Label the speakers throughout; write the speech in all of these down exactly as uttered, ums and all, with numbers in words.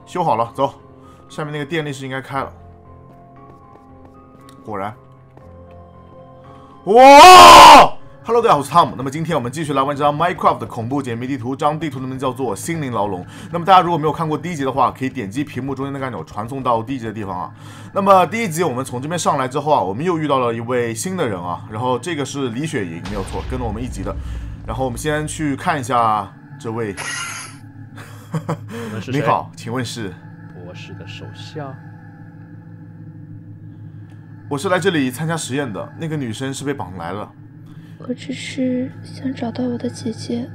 Speaker 1: 修好了，走。下面那个电力是应该开了。果然。哇 ！Hello， 大家好，我是汤姆。那么今天我们继续来玩这张 Minecraft 的恐怖解谜地图，这张地图的名字叫做心灵牢笼。那么大家如果没有看过第一集的话，可以点击屏幕中间那个按钮，传送到第一集的地方啊。那么第一集我们从这边上来之后啊，我们又遇到了一位新的人啊。然后这个是李雪莹，没有错，跟了我们一集的。然后我们先去看一下这位。你好，请问是？
Speaker 2: 博士的手下。
Speaker 1: 我是来这里参加实验的，那个女生是被绑来了。
Speaker 3: 我只是想找到我的姐姐。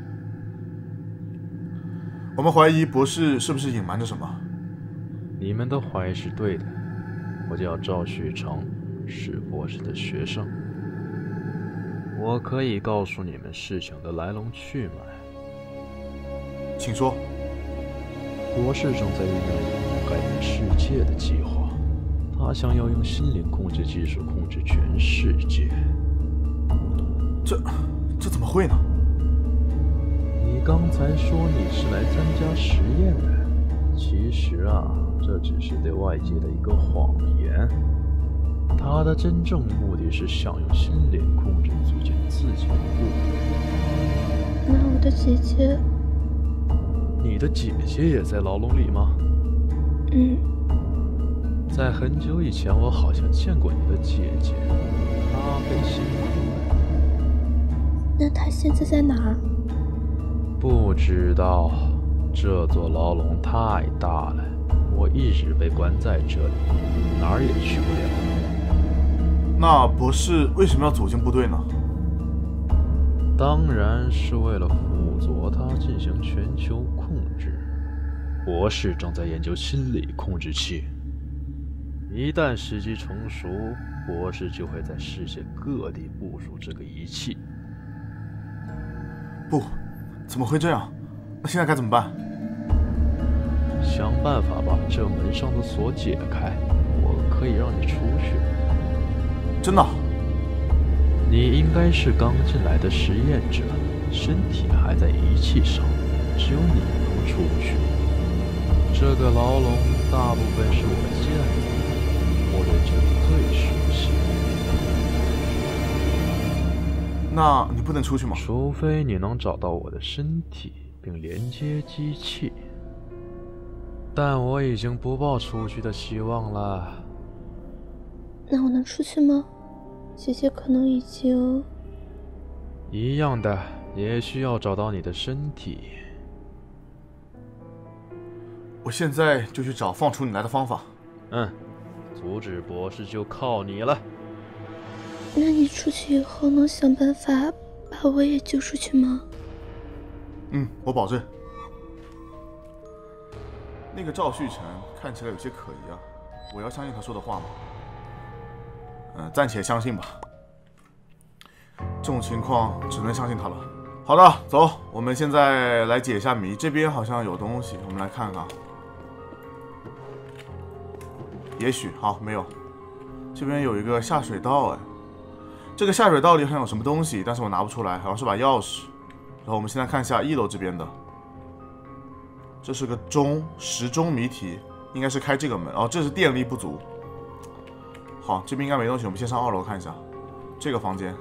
Speaker 1: 我们怀疑博士是不是隐瞒着什么？
Speaker 2: 你们的怀疑是对的。我叫赵旭成，是博士的学生。我可以告诉你们事情的来龙去脉。
Speaker 1: 请说。
Speaker 2: 博士正在运用一个改变世界的计划。他想要用心灵控制技术控制全世界。
Speaker 1: 这这怎么会呢？
Speaker 2: 你刚才说你是来参加实验的，其实啊，这只是对外界的一个谎言。他的真正目的是想用心灵控制组建自己的部队。
Speaker 3: 那我的姐姐？
Speaker 2: 你的姐姐也在牢笼里吗？
Speaker 3: 嗯。
Speaker 2: 在很久以前，我好像见过你的姐姐，她被心控了。
Speaker 3: 那她现在在哪儿？
Speaker 2: 不知道，这座牢笼太大了，我一直被关在这里，哪儿也去不了。
Speaker 1: 那博士为什么要走进部队呢？
Speaker 2: 当然是为了辅佐他进行全球控制。博士正在研究心理控制器。一旦时机成熟，博士就会在世界各地部署这个仪器。
Speaker 1: 不，怎么会这样？那现在该怎么办？
Speaker 2: 想办法把这门上的锁解开，我可以让你出去。
Speaker 1: 真的？
Speaker 2: 你应该是刚进来的实验者，身体还在仪器上，只有你能出去。这个牢笼大部分是我建的。我对这里最熟悉。
Speaker 1: 那你不能出去吗？
Speaker 2: 除非你能找到我的身体并连接机器，但我已经不抱出去的希望了。
Speaker 3: 那我能出去吗？姐姐可能已经……
Speaker 2: 一样的，也需要找到你的身体。
Speaker 1: 我现在就去找放出你来的方法。
Speaker 2: 嗯。阻止博士就靠你了。
Speaker 3: 那你出去以后能想办法把我也救出去吗？
Speaker 1: 嗯，我保证。那个赵旭成看起来有些可疑啊，我要相信他说的话吗？嗯，暂且相信吧。这种情况只能相信他了。好的，走，我们现在来解一下谜。这边好像有东西，我们来看看。也许好，没有。这边有一个下水道，哎，这个下水道里好像有什么东西，但是我拿不出来，好像是把钥匙。然后我们现在看一下一楼这边的，这是个钟，时钟谜题，应该是开这个门。哦，这是电力不足。好，这边应该没东西，我们先上二楼看一下这个房间。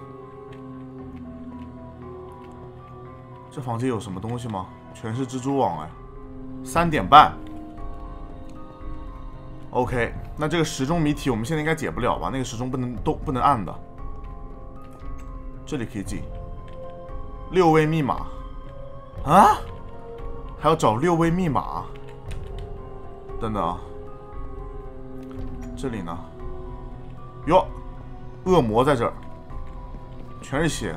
Speaker 1: 这房间有什么东西吗？全是蜘蛛网，哎，三点半。OK， 那这个时钟谜题我们现在应该解不了吧？那个时钟不能动，不能按的。这里可以进。六位密码啊？还要找六位密码？等等啊，这里呢？哟，恶魔在这儿，全是血。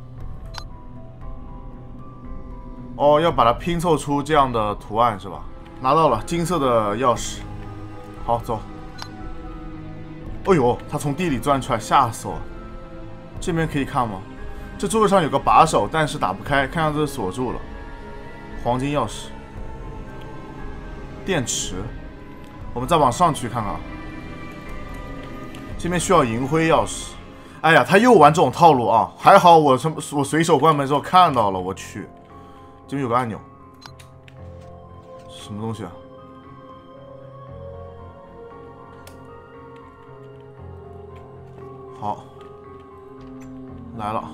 Speaker 1: 哦，要把它拼凑出这样的图案是吧？拿到了金色的钥匙。好，走。哎呦，他从地里钻出来，吓死我了！这边可以看吗？这桌子上有个把手，但是打不开，看样子锁住了。黄金钥匙，电池。我们再往上去看看。这边需要银灰钥匙。哎呀，他又玩这种套路啊！还好我我随手关门之后看到了，我去，这边有个按钮，什么东西啊？ 好，来了。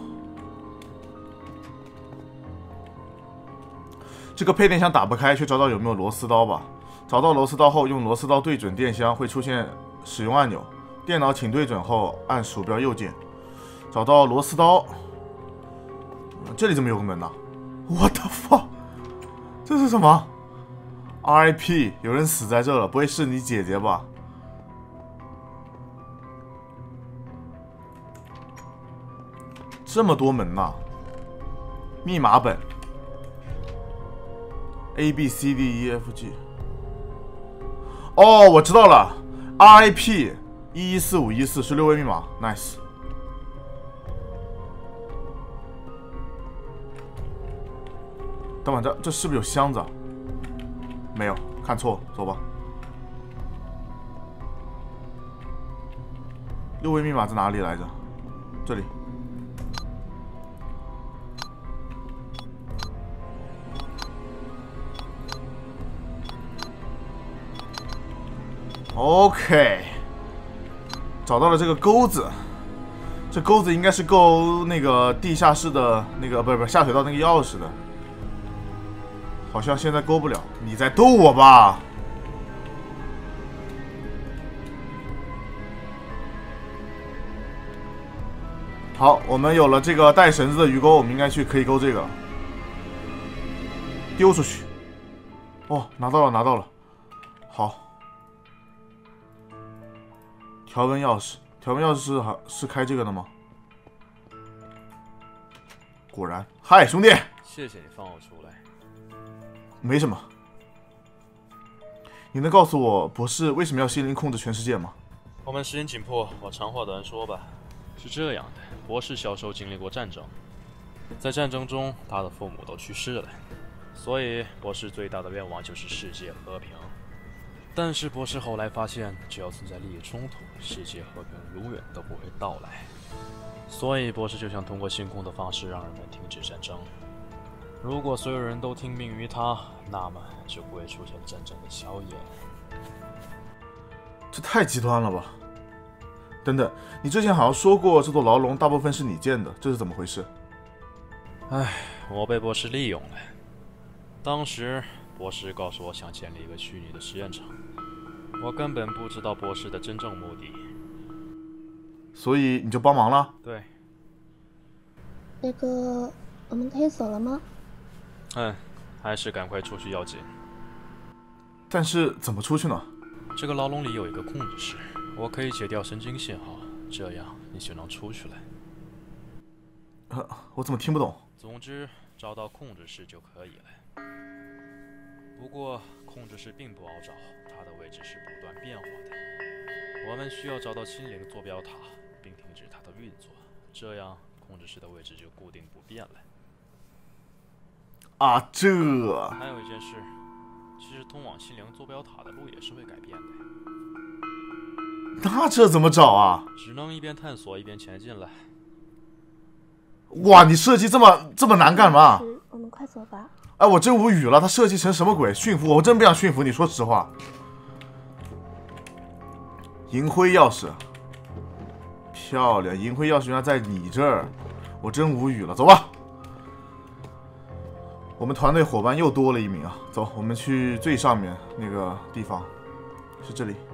Speaker 1: 这个配电箱打不开，去找找有没有螺丝刀吧。找到螺丝刀后，用螺丝刀对准电箱，会出现使用按钮。电脑请对准后，按鼠标右键。找到螺丝刀，这里怎么有个门呢 ？What the fuck？ 这是什么 ？R I P， 有人死在这了，不会是你姐姐吧？这么多门呐！密码本 A B C D E F G。哦，我知道了 ，R I P 一一四五一四是六位密码 ，nice。等会这这是不是有箱子？没有，看错，走吧。六位密码在哪里来着？这里。OK， 找到了这个钩子，这钩子应该是够那个地下室的那个，不是不是下水道那个钥匙的，好像现在勾不了。你在逗我吧？好，我们有了这个带绳子的鱼钩，我们应该去可以勾这个了，丢出去。哦，拿到了，拿到了，好。条纹钥匙，条纹钥匙是还是开这个的吗？果然，嗨，兄弟，
Speaker 2: 谢谢你放我出来。
Speaker 1: 没什么。你能告诉我博士为什么要心灵控制全世界吗？
Speaker 2: 我们时间紧迫，我长话短说吧。是这样的，博士小时候经历过战争，在战争中他的父母都去世了，所以博士最大的愿望就是世界和平。但是博士后来发现，只要存在利益冲突，世界和平永远都不会到来。所以博士就想通过星空的方式让人们停止战争。如果所有人都听命于他，那么就不会出现战争的硝烟。
Speaker 1: 这太极端了吧！等等，你之前好像说过这座牢笼大部分是你建的，这是怎么回事？
Speaker 2: 唉，我被博士利用了。当时博士告诉我想建立一个虚拟的实验场，我根本不知道博士的真正目的，
Speaker 1: 所以你就帮忙了？
Speaker 2: 对。
Speaker 3: 那个，我们可以走了吗？
Speaker 2: 嗯，还是赶快出去要紧。
Speaker 1: 但是怎么出去呢？
Speaker 2: 这个牢笼里有一个控制室，我可以解掉神经信号，这样你就能出去了。
Speaker 1: 呃，我怎么听不懂？
Speaker 2: 总之，找到控制室就可以了。不过，控制室并不好找，它的位置是不断变化的。我们需要找到心灵坐标塔，并停止它的运作，这样控制室的位置就固定不变了。
Speaker 1: 啊，这
Speaker 2: 还有一件事，其实通往心灵坐标塔的路也是会改变的。
Speaker 1: 那这怎么找啊？
Speaker 2: 只能一边探索一边前进了。
Speaker 1: 哇，你设计这么这么难干嘛？
Speaker 3: 我们快走吧。
Speaker 1: 哎，我真无语了，他设计成什么鬼？驯服我，我真不想驯服你，说实话。银灰钥匙，漂亮，银灰钥匙原来在你这儿，我真无语了。走吧，我们团队伙伴又多了一名啊！走，我们去最上面那个地方，是这里。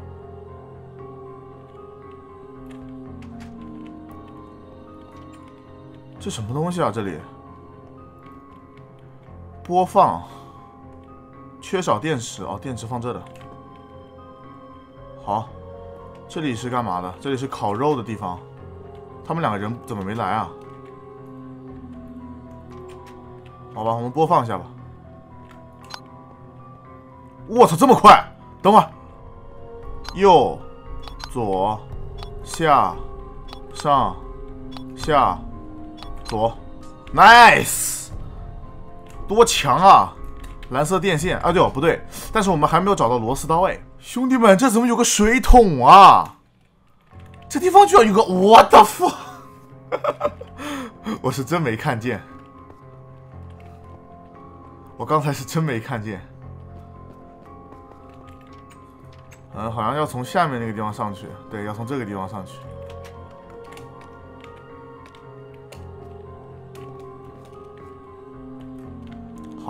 Speaker 1: 这什么东西啊？这里播放，缺少电池哦，电池放这的。好，这里是干嘛的？这里是烤肉的地方。他们两个人怎么没来啊？好吧，我们播放一下吧。我操，这么快！等会儿，右、左、下、上、下。左 ，nice， 多强啊！蓝色电线啊，对哦，不对，但是我们还没有找到螺丝刀哎，兄弟们，这怎么有个水桶啊？这地方居然有个 what the fuck， 我是真没看见，我刚才是真没看见。嗯，好像要从下面那个地方上去，对，要从这个地方上去。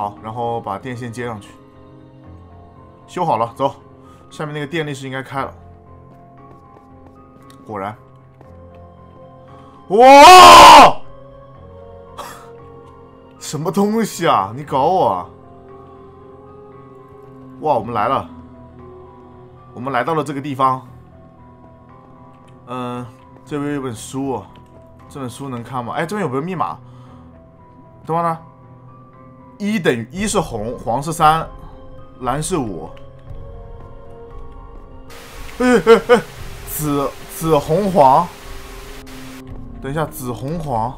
Speaker 1: 好，然后把电线接上去，修好了，走。下面那个电力室应该开了，果然。哇！什么东西啊？你搞我啊！哇，我们来了，我们来到了这个地方。嗯、呃，这边有本书、哦，这本书能看吗？哎，这边有个密码。等会呢？一等于一是红，黄是三，蓝是五。哎哎哎，紫紫红黄。等一下，紫红黄。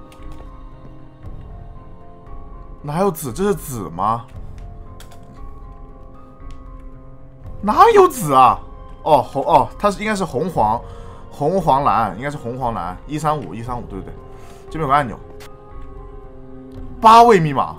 Speaker 1: 哪有紫？这是紫吗？哪有紫啊？哦，红哦，它是应该是红黄，红黄蓝，应该是红黄蓝。一三五一三五，对不对？这边有个按钮，八位密码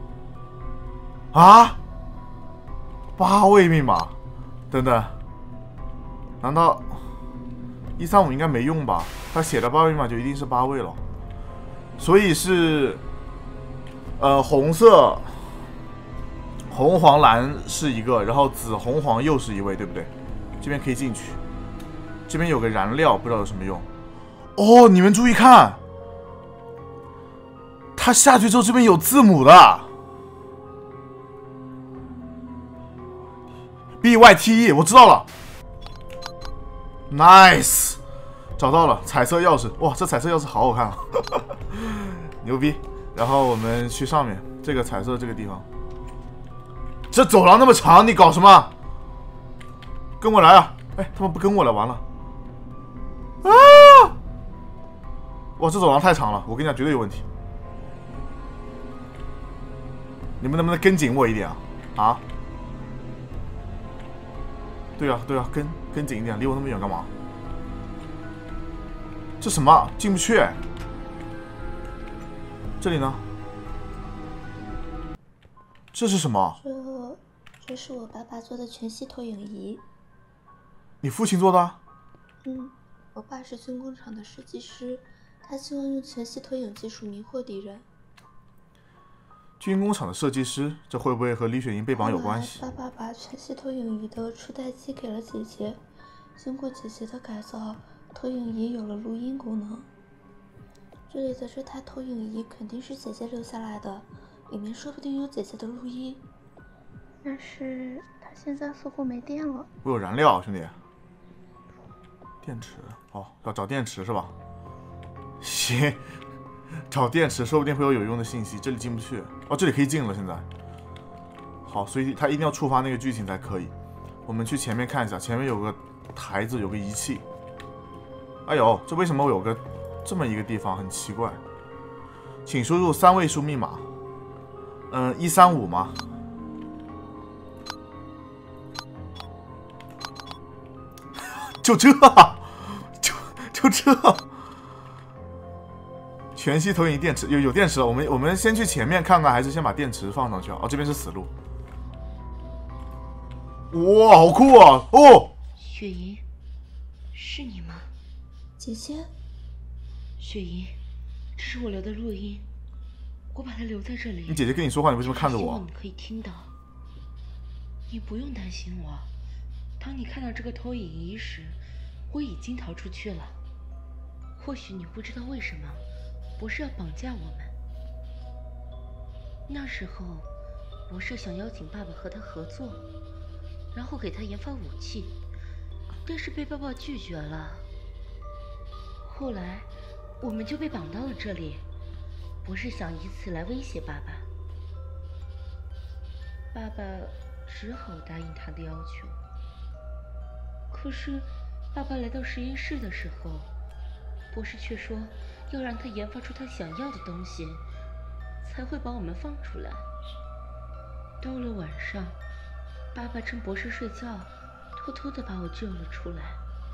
Speaker 1: 啊，八位密码，等等，难道一三五应该没用吧？他写的八位密码就一定是八位了，所以是呃红色。红黄蓝是一个，然后紫红黄又是一位，对不对？这边可以进去，这边有个燃料，不知道有什么用。哦，你们注意看，它下去之后这边有字母的 ，B Y T E， 我知道了 ，nice， 找到了彩色钥匙，哇，这彩色钥匙好好看啊，牛逼！然后我们去上面这个彩色这个地方。这走廊那么长，你搞什么？跟我来啊！哎，他们不跟我了，完了！啊！哇，这走廊太长了，我跟你讲，绝对有问题。你们能不能跟紧我一点啊？啊？对啊，对啊，跟跟紧一点，离我那么远干嘛？这什么？进不去。这里呢？这是什么？
Speaker 3: 这这是我爸爸做的全息投影仪。
Speaker 1: 你父亲做的？
Speaker 3: 嗯，我爸是军工厂的设计师，他希望用全息投影技术迷惑敌人。
Speaker 1: 军工厂的设计师，这会不会和李雪莹被绑有关系？
Speaker 3: 爸爸把全息投影仪的初代机给了姐姐，经过姐姐的改造，投影仪有了录音功能。这里的这台投影仪肯定是姐姐留下来的。里面说不定有姐姐的录音，但是她现在似乎没电了。
Speaker 1: 我有燃料，兄弟。电池，哦，要找电池是吧？行，找电池，说不定会有有用的信息。这里进不去，哦，这里可以进了，现在。好，所以他一定要触发那个剧情才可以。我们去前面看一下，前面有个台子，有个仪器。哎呦，这为什么有个这么一个地方？很奇怪。请输入三位数密码。嗯，一三五吗？就这，就就这，全息投影电池有有电池了。我们我们先去前面看看，还是先把电池放上去啊？哦，这边是死路。哇，好酷啊！哦，
Speaker 4: 雪莹，是你吗？
Speaker 3: 姐姐，
Speaker 4: 雪莹，这是我留的录音。我把它留在这里。
Speaker 1: 你姐姐跟你说话，你为什么看着我？
Speaker 4: 你可以听到。你不用担心我。当你看到这个投影仪时，我已经逃出去了。或许你不知道为什么，博士要绑架我们。那时候，博士想邀请爸爸和他合作，然后给他研发武器，但是被爸爸拒绝了。后来，我们就被绑到了这里。博士想以此来威胁爸爸，爸爸只好答应他的要求。可是，爸爸来到实验室的时候，博士却说要让他研发出他想要的东西，才会把我们放出来。到了晚上，爸爸趁博士睡觉，偷偷地把我救了出来。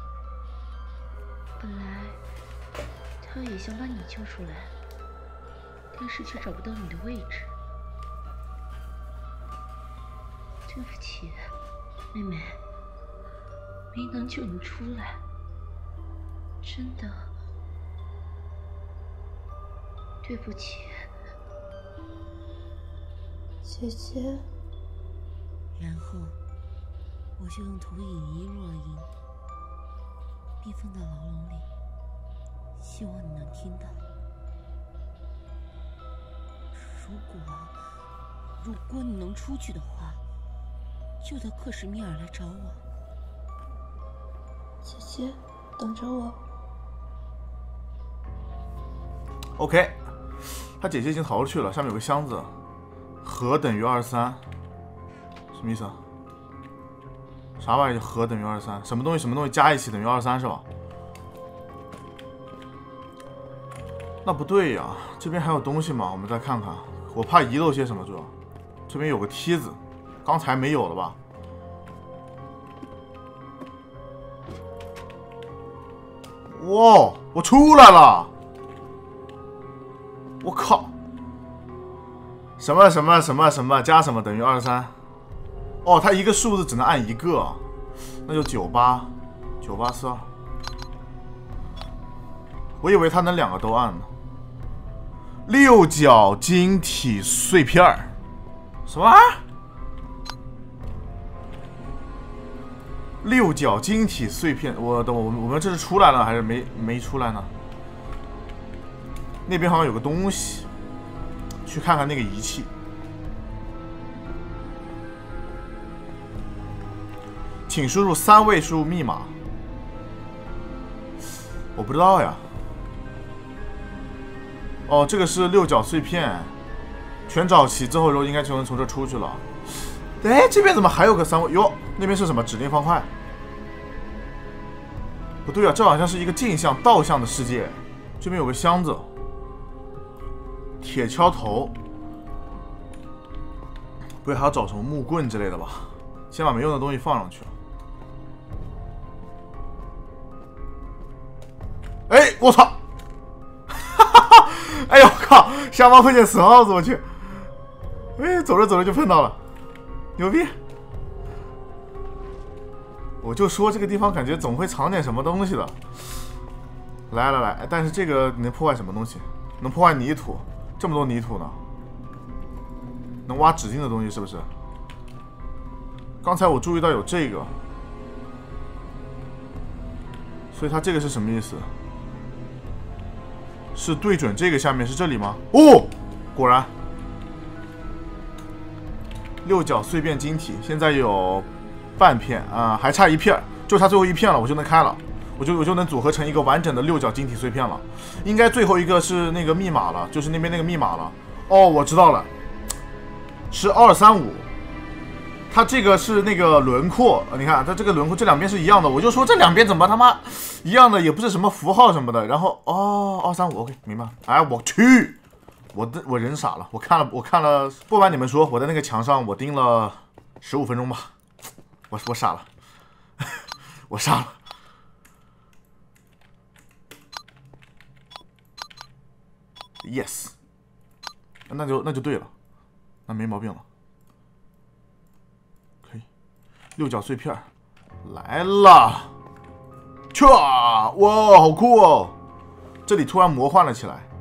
Speaker 4: 本来，他也想把你救出来。但是却找不到你的位置，对不起，妹妹，没能救你出来，真的，对不起。
Speaker 3: 姐姐。
Speaker 4: 然后我就用投影仪录了音，并放到牢笼里，希望你能听到。如果如果你能出去的话，就到克什米尔来找我。
Speaker 3: 姐姐，等着我。
Speaker 1: OK， 他姐姐已经逃出去了，下面有个箱子，和等于二十三，什么意思啊？啥玩意儿？和等于二十三？什么东西什么东西加一起等于二十三是吧？那不对呀，这边还有东西吗？我们再看看，我怕遗漏些什么。主要这边有个梯子，刚才没有了吧？哇，我出来了！我靠！什么什么什么什么加什么等于二十三？哦，它一个数字只能按一个，那就九八九八四二。我以为它能两个都按呢。六角晶体碎片儿，什么？六角晶体碎片，我等我我们这是出来了还是没没出来呢？那边好像有个东西，去看看那个仪器。请输入三位数密码。我不知道呀。哦，这个是六角碎片，全找齐之后，然后应该就能从这出去了。哎，这边怎么还有个三位？哟，那边是什么？指令方块？不对啊，这好像是一个镜像、倒向的世界。这边有个箱子，铁锹头，不会还要找什么木棍之类的吧？先把没用的东西放上去。哎，我操！哎呦靠！下方碰见死耗子，我去！哎，走着走着就碰到了，牛逼！我就说这个地方感觉总会藏点什么东西的。来来来，但是这个能破坏什么东西？能破坏泥土，这么多泥土呢？能挖指定的东西是不是？刚才我注意到有这个，所以它这个是什么意思？是对准这个下面是这里吗？哦，果然，六角碎片晶体现在有半片啊、呃，还差一片，就差最后一片了，我就能开了，我就我就能组合成一个完整的六角晶体碎片了。应该最后一个是那个密码了，就是那边那个密码了。哦，我知道了，是二三五。它这个是那个轮廓，你看它这个轮廓这两边是一样的，我就说这两边怎么他妈一样的，也不是什么符号什么的。然后哦，二三五 OK 明白。哎，我去，我的我人傻了，我看了我看了，不瞒你们说，我在那个墙上我盯了十五分钟吧，我我傻了，我傻了。Yes， 那就那就对了，那没毛病了。六角碎片来了，去啊！哇，好酷哦！这里突然魔幻了起来。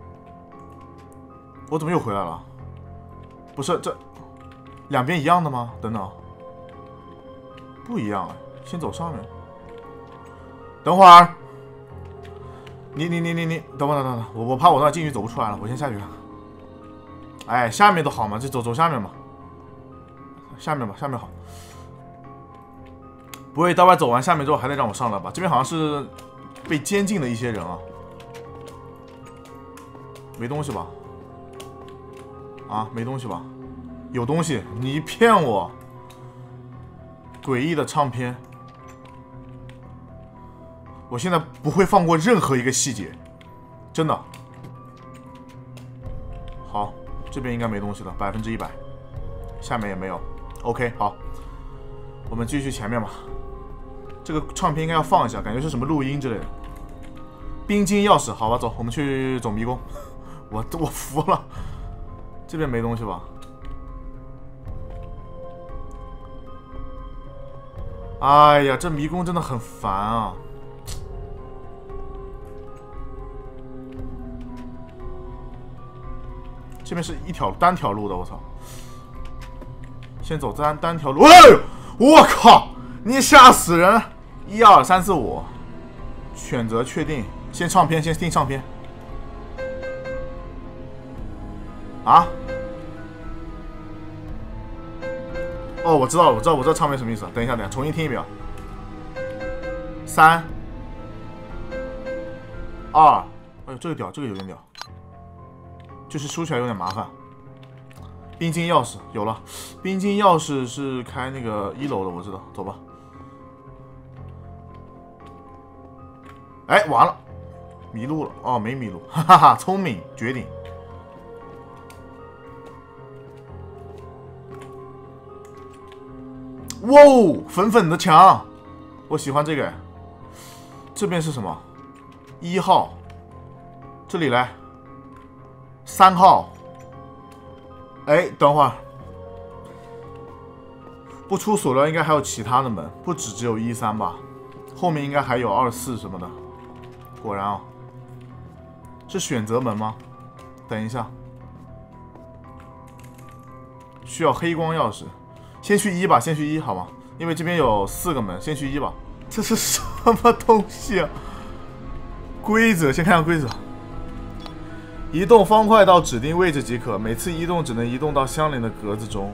Speaker 1: 我怎么又回来了？不是这两边一样的吗？等等，不一样啊！先走上面。等会儿，你你你你你，等会儿等等等，我我怕我那进去走不出来了，我先下去看。哎，下面都好嘛，就走走下面吧。下面吧，下面好。不会待会走完下面之后还得让我上来吧？这边好像是被监禁的一些人啊，没东西吧？啊，没东西吧？有东西，你骗我！诡异的唱片，我现在不会放过任何一个细节，真的。好，这边应该没东西了，百分之一百，下面也没有。OK， 好，我们继续前面吧。这个唱片应该要放一下，感觉是什么录音之类的。冰晶钥匙，好吧，走，我们去走迷宫。我我服了，这边没东西吧？哎呀，这迷宫真的很烦啊！这边是一条单条路的，我操！ 先走单单条路。哎呦，我靠！你吓死人！一二三四五，选择确定，先唱片，先听唱片。啊？哦，我知道了，我知道，我知道唱片什么意思。等一下，等一下，重新听一遍。三、二，哎呦，这个屌，这个有点屌，就是输起来有点麻烦。冰晶钥匙有了，冰晶钥匙是开那个一楼的，我知道，走吧。哎，完了，迷路了。哦，没迷路，哈哈哈，聪明绝顶。哇哦，粉粉的墙，我喜欢这个。这边是什么？一号，这里来。三号。哎，等会儿，不出所料，应该还有其他的门，不止只有一三吧？后面应该还有二四什么的。果然啊，是选择门吗？等一下，需要黑光钥匙。先去一吧，先去一好吗？因为这边有四个门，先去一吧。这是什么东西啊？规则，先看看规则。移动方块到指定位置即可，每次移动只能移动到相邻的格子中。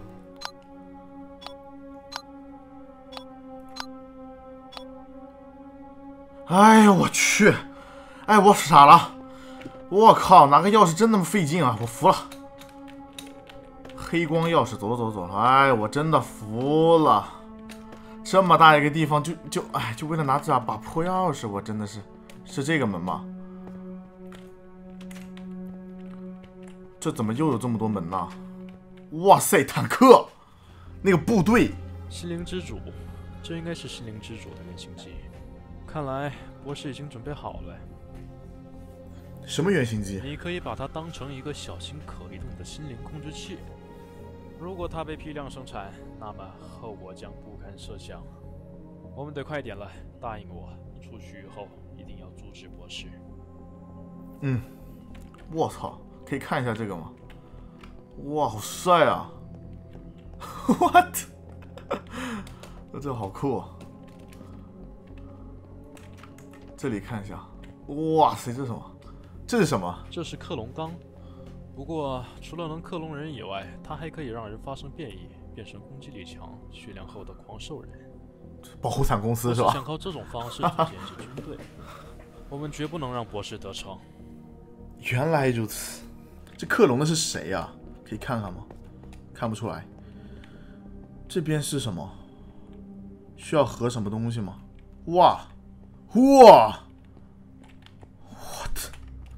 Speaker 1: 哎呦我去！哎，我傻了！我靠，拿个钥匙真那么费劲啊！我服了。黑光钥匙，走了走了走了！哎，我真的服了。这么大一个地方就就哎，就为了拿这把破钥匙，我真的是是这个门吗？这怎么又有这么多门呢？哇塞，坦克，那个部队，
Speaker 2: 心灵之主，这应该是心灵之主的原型机。看来博士已经准备好了。
Speaker 1: 什么原型机？
Speaker 2: 你可以把它当成一个小型可移动的心灵控制器。如果它被批量生产，那么后果将不堪设想。我们得快点了，答应我，你出去以后一定要阻止博士。
Speaker 1: 嗯，我操！可以看一下这个吗？哇，好帅啊 ！What？ 这个好酷啊！这里看一下，哇塞，这是什么？这是什么？
Speaker 2: 这是克隆钢。不过，除了能克隆人以外，它还可以让人发生变异，变成攻击力强、血量厚的狂兽人。
Speaker 1: 保护伞公司是吧？
Speaker 2: 想靠这种方式组建一支军队，我们绝不能让博士得逞。
Speaker 1: 原来如此。这克隆的是谁呀、啊？可以看看吗？看不出来。这边是什么？需要合什么东西吗？哇哇 ！What？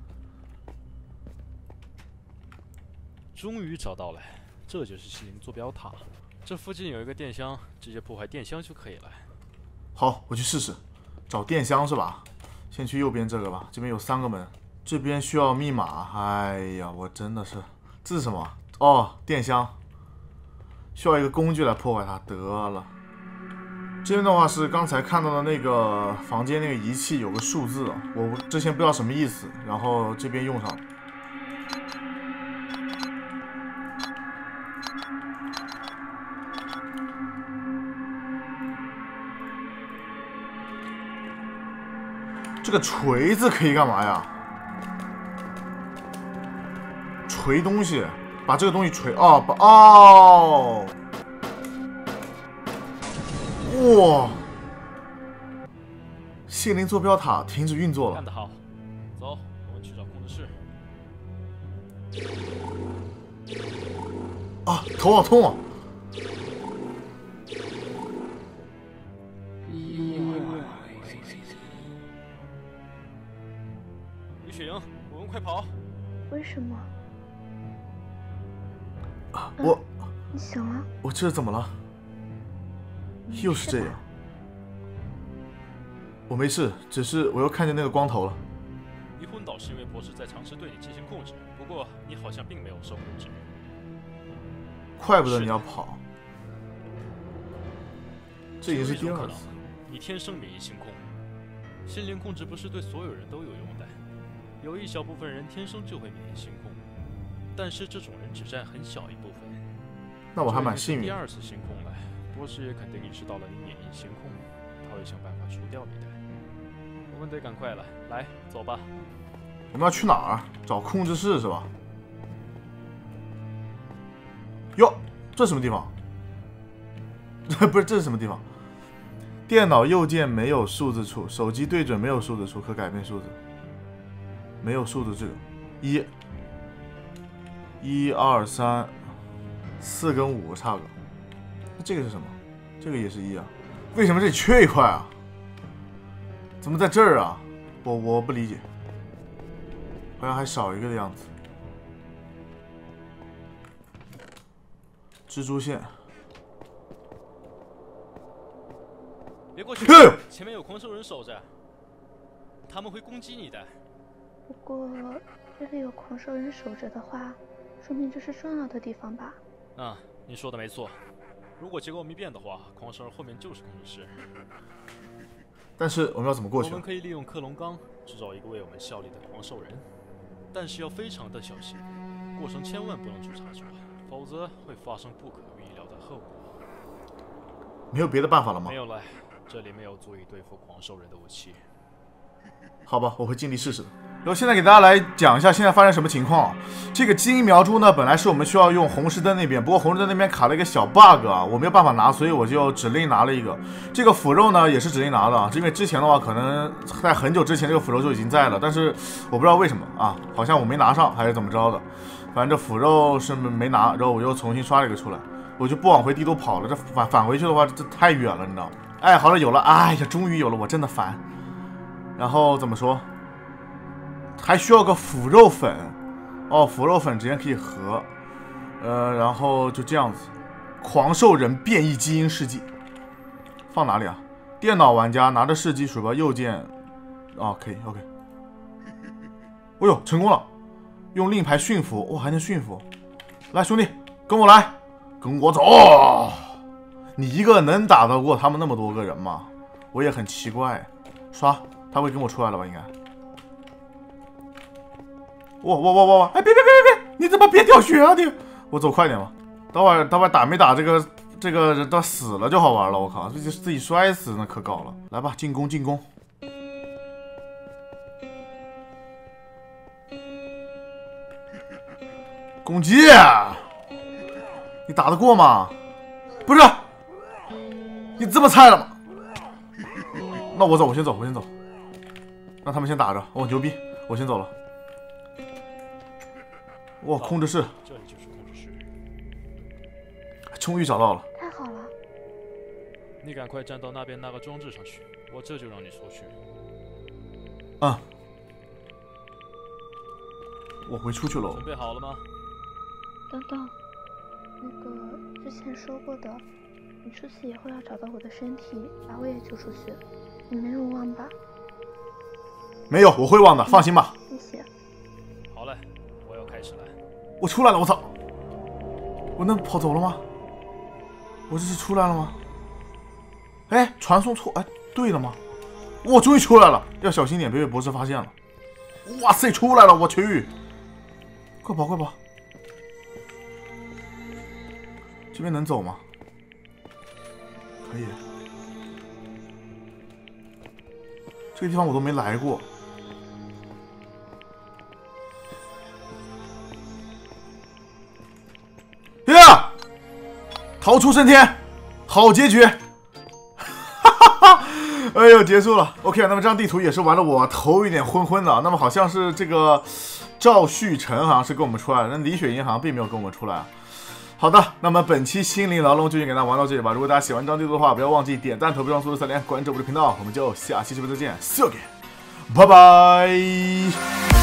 Speaker 2: 终于找到了，这就是心灵坐标塔。这附近有一个电箱，直接破坏电箱就可以了。
Speaker 1: 好，我去试试。找电箱是吧？先去右边这个吧，这边有三个门。这边需要密码，哎呀，我真的是，这是什么？哦，电箱，需要一个工具来破坏它。得了，这边的话是刚才看到的那个房间那个仪器有个数字，我之前不知道什么意思，然后这边用上了。这个锤子可以干嘛呀？锤东西，把这个东西锤哦，把哦，哇！心灵坐标塔停止运作了。
Speaker 2: 干得好，走，我们去找控制室。
Speaker 1: 啊，头好痛啊！
Speaker 2: 李雪莹，我们快跑！
Speaker 3: 为什么？
Speaker 1: 啊、我
Speaker 3: 你醒了？
Speaker 1: 我这怎么了？又是这样。我没事，只是我又看见那个光头了。
Speaker 2: 你昏倒是因为博士在尝试对你进行控制，不过你好像并没有受控制。
Speaker 1: 怪不得你要跑。这已经是第二次。
Speaker 2: 你天生免疫星空，心灵控制不是对所有人都有用的，有一小部分人天生就会免疫星空，但是这种人只占很小一部分。
Speaker 1: 那我还蛮幸运。
Speaker 5: 第二次行控了，波师也肯定意识到了你免疫行控，他会想办法除掉你的。我们得赶快了，来，走吧。
Speaker 1: 我们要去哪儿？找控制室是吧？哟，这什么地方？这不是，这是什么地方？电脑右键没有数字处，手机对准没有数字处，可改变数字。没有数字这个一、一二三、四跟五差个。那这个是什么？这个也是一啊？为什么这里缺一块啊？怎么在这儿啊？我我不理解，好像还少一个的样子。蜘蛛线。
Speaker 5: 别过去！前面有狂兽人守着，他们会攻击你的。
Speaker 3: 不过这里有狂兽人守着的话，说明这是重要的地方吧？
Speaker 5: 啊，你说的没错。如果结构没变的话，狂兽人后面就是控制室。
Speaker 1: 但是我们要怎么过去？
Speaker 5: 我们可以利用克隆钢制造一个为我们效力的狂兽人，但是要非常的小心，过程千万不能出差错，否则会发生不可预料的后果。
Speaker 1: 没有别的办法了吗？
Speaker 5: 没有了。这里没有足以对付狂兽人的武器。
Speaker 1: 好吧，我会尽力试试的。然后现在给大家来讲一下现在发生什么情况。这个基因苗株呢，本来是我们需要用红石灯那边，不过红石灯那边卡了一个小 bug 啊，我没有办法拿，所以我就指令拿了一个。这个腐肉呢也是指令拿的啊，因为之前的话可能在很久之前这个腐肉就已经在了，但是我不知道为什么啊，好像我没拿上还是怎么着的，反正这腐肉是没拿，然后我又重新刷了一个出来，我就不往回地图跑了，这返返回去的话这太远了，你知道吗？哎，好了，有了，哎呀，终于有了，我真的烦。然后怎么说？还需要个腐肉粉，哦，腐肉粉直接可以合，呃，然后就这样子。狂兽人变异基因试剂放哪里啊？电脑玩家拿着试剂鼠标右键，哦，可以 ，OK。哦呦，成功了！用令牌驯服，哦，还能驯服。来，兄弟，跟我来，跟我走。你一个能打得过他们那么多个人吗？我也很奇怪。刷，他会跟我出来了吧？应该。哇哇哇哇哇！哎，别别别别别！你怎么别掉血啊你？我走快点吧。待会儿待会儿打没打这个这个人他死了就好玩了。我靠，这就自己摔死那可搞了。来吧，进攻进攻！攻击！你打得过吗？不是。你这么菜了吗？那我走，我先走，我先走。让他们先打着。哦，牛逼！我先走了。哇，控制室。
Speaker 5: 这里就是控制室。
Speaker 1: 终于找到了。
Speaker 3: 太好了。
Speaker 5: 你赶快站到那边那个装置上去，我这就让你出去。
Speaker 1: 嗯。我回出去了。
Speaker 5: 准备好了吗？
Speaker 3: 等等，那个之前说过的。你出去以后要找到我的身体，把我也救出去，你没有忘吧？
Speaker 1: 没有，我会忘的，放心吧。
Speaker 3: 谢谢。
Speaker 5: 好嘞，我要开始了。
Speaker 1: 我出来了，我操！我能跑走了吗？我这是出来了吗？哎，传送错，哎，对了吗？我终于出来了，要小心点，别被博士发现了。哇塞，出来了，我去！快跑，快跑！这边能走吗？可以，这个地方我都没来过。呀！逃出升天，好结局！哈哈哈！哎呦，结束了。OK， 那么这张地图也是玩的我头有点昏昏的。那么好像是这个赵旭成好像是跟我们出来了，那李雪银好像并没有跟我们出来。好的，那么本期心灵牢笼就先给大家玩到这里吧。如果大家喜欢这张地图的话，不要忘记点赞、投票、素质三连、关注我的频道。我们就下期直播再见，See you again，拜拜。